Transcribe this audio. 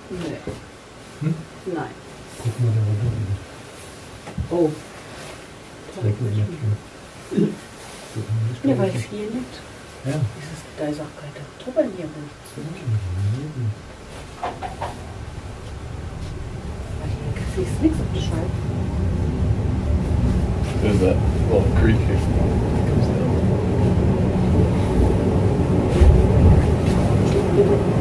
Nee. Hm? Nein. Guck mal da runter. Oh. Das regnet nicht mehr. Ja, weil es hier liegt. Ja. Da ist auch kein Oktoberniebel. Du siehst nichts auf der Scheibe. There's that little creek here. Comes down.